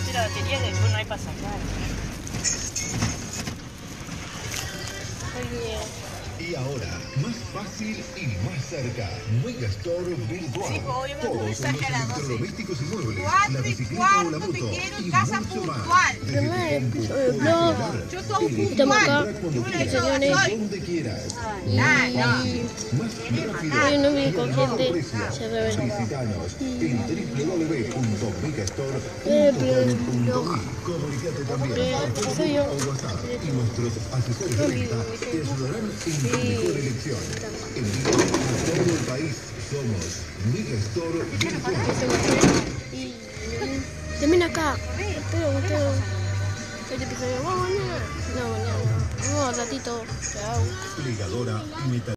gasté la batería que después no hay para sacar. Y ahora, más fácil y más cerca. Megastore Virtual. Sí, obviamente. Todos los electrodomésticos y muebles, la 4 y bicicleta o la cuarto, moto te quiero y en casa mucho más. puntual. Desde tu compu o Yo celular, Yo soy elegí puntual. comprar cuando Yo quieras, soy. donde quieras. Y Más rápido Ay, no me y al mejor gente precio. se revela. Visítanos en www.megastore.com.uy. Comunicate también por soy yo. Facebook o WhatsApp y nuestros asesores de venta te ayudarán en tu mejor elección. Envío a todo el país. Somos Megastore Virtual. Y termina acá. Espero. Este episodio. Vamos mañana. No, mañana. Vamos ratito. Chao. Ligadora Metal.